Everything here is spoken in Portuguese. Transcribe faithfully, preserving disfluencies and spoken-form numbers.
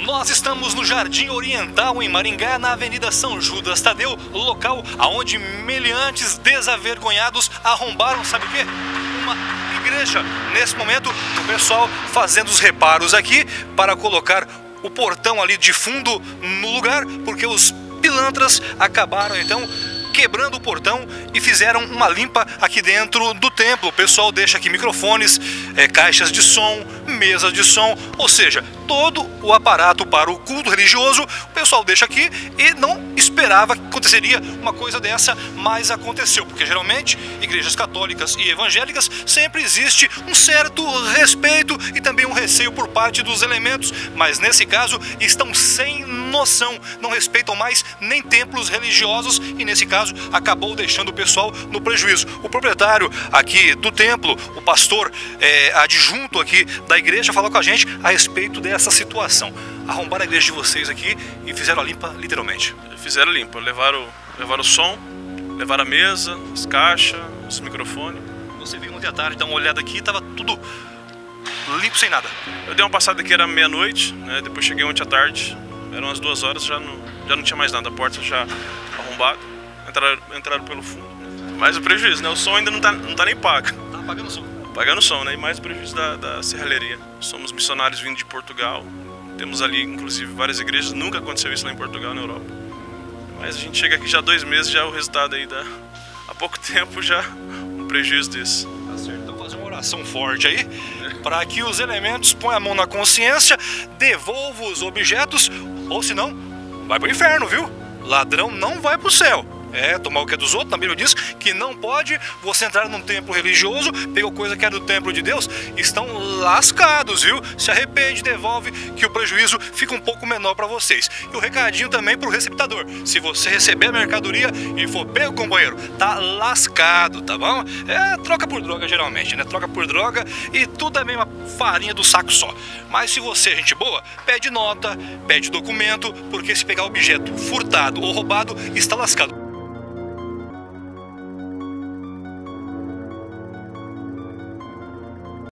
Nós estamos no Jardim Oriental, em Maringá, na Avenida São Judas Tadeu, local onde meliantes desavergonhados arrombaram, sabe o quê? Uma igreja. Nesse momento, o pessoal fazendo os reparos aqui para colocar o portão ali de fundo no lugar, porque os pilantras acabaram então quebrando o portão e fizeram uma limpa aqui dentro do templo. O pessoal deixa aqui microfones, é, caixas de som, mesas de som, ou seja, todo o aparato para o culto religioso, o pessoal deixa aqui e não esperava que aconteceria uma coisa dessa, mas aconteceu, porque geralmente igrejas católicas e evangélicas sempre existe um certo respeito e também um receio por parte dos elementos, mas nesse caso estão sem noção, não respeitam mais nem templos religiosos e nesse caso acabou deixando o pessoal no prejuízo. O proprietário aqui do templo, o pastor é, adjunto aqui da igreja, falou com a gente a respeito dessa situação. Arrombaram a igreja de vocês aqui e fizeram a limpa literalmente. Fizeram limpa, levaram, levaram o som, levaram a mesa, as caixas, os microfones. Você veio ontem à tarde, dá uma olhada aqui, estava tudo limpo, sem nada. Eu dei uma passada aqui, era meia-noite, né? Depois cheguei ontem à tarde, eram umas duas horas, já não, já não tinha mais nada, a porta já arrombada, entraram, entraram pelo fundo. Mais o prejuízo, né? O som ainda não tá, não tá nem pago. Tá pagando o som. Pagando o som, né? E mais o prejuízo da, da serralheria. Somos missionários vindo de Portugal, temos ali inclusive várias igrejas, nunca aconteceu isso lá em Portugal, na Europa. Mas a gente chega aqui já há dois meses, já o resultado aí dá, há pouco tempo já um prejuízo desse. Tá certo, então fazer uma oração forte aí, para que os elementos ponham a mão na consciência, devolvam os objetos, ou senão, vai pro inferno, viu? Ladrão não vai pro céu. É, tomar o que é dos outros, na Bíblia diz que não pode você entrar num templo religioso, pegou coisa que é do templo de Deus, estão lascados, viu? Se arrepende, devolve, que o prejuízo fica um pouco menor para vocês. E o recadinho também pro receptador, se você receber a mercadoria e for pego, companheiro, tá lascado, tá bom? É, troca por droga geralmente, né? Troca por droga e tudo é mesmo uma farinha do saco só. Mas se você é gente boa, pede nota, pede documento, porque se pegar objeto furtado ou roubado, está lascado.